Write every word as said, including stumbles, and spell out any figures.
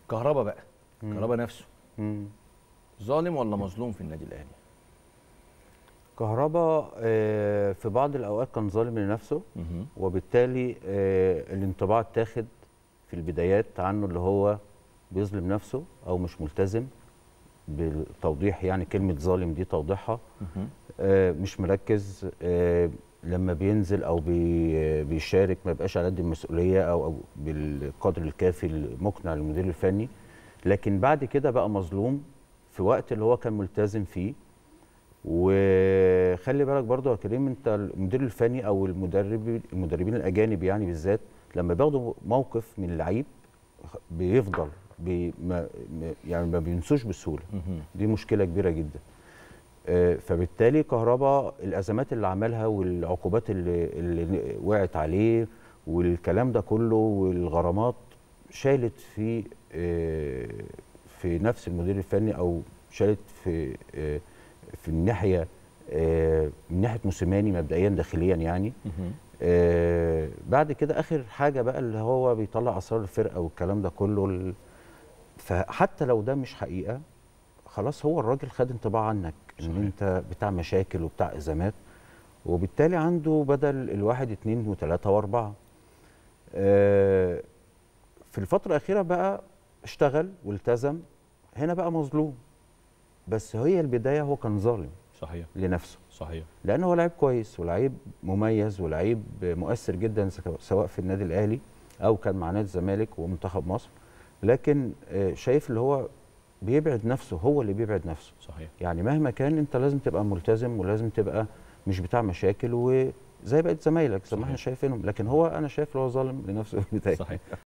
كهربا بقى، كهربا نفسه مم. ظالم ولا مظلوم في النادي الاهلي؟ كهربا آه، في بعض الاوقات كان ظالم لنفسه، مهم. وبالتالي آه، الانطباع اتاخد في البدايات عنه اللي هو بيظلم نفسه او مش ملتزم. بتوضيح يعني كلمه ظالم دي توضيحها، مهم. آه، مش مركز، آه، لما بينزل او بي بيشارك ما يبقاش على قد المسؤوليه او او بالقدر الكافي المقنع للمدير الفني. لكن بعد كده بقى مظلوم في وقت اللي هو كان ملتزم فيه. وخلي بالك برضه يا كريم، انت المدير الفني او المدرب المدربين الاجانب يعني بالذات لما بياخدوا موقف من اللعيب بيفضل بي ما يعني ما بينسوش بسهوله. مهم. دي مشكله كبيره جدا. آه، فبالتالي كهربا الازمات اللي عملها والعقوبات اللي, اللي وقعت عليه والكلام ده كله والغرامات شالت في آه، في نفس المدير الفني، او شالت في آه، في الناحيه آه، من ناحيه موسيماني مبدئيا داخليا يعني. مهم. آه، بعد كده اخر حاجه بقى اللي هو بيطلع اسرار الفرقه والكلام ده كله ال- فحتى لو ده مش حقيقه، خلاص هو الراجل خد انطباع عنك ان صحيح. انت بتاع مشاكل وبتاع ازمات، وبالتالي عنده بدل الواحد اتنين وتلاته واربعه. آه، في الفتره الاخيره بقى اشتغل والتزم، هنا بقى مظلوم. بس هي البدايه هو كان ظالم صحيح. لنفسه، صحيح. لانه هو لعيب كويس ولعيب مميز ولعيب مؤثر جدا سواء في النادي الاهلي او كان مع نادي الزمالك ومنتخب مصر. لكن آه، شايف اللي هو بيبعد نفسه، هو اللي بيبعد نفسه. صحيح. يعني مهما كان انت لازم تبقى ملتزم ولازم تبقى مش بتاع مشاكل وزي بقية زمايلك زي ما احنا صحيح. شايفينهم. لكن هو انا شايف اللي هو ظالم لنفسه في البدايه. صحيح.